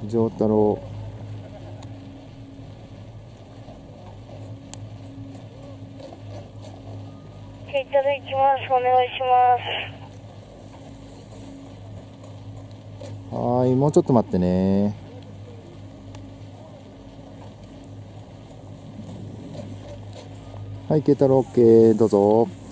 丈太郎。 いただきます。お願いします。 はーい、もうちょっと待ってね。はい、慶太郎 OK、どうぞ。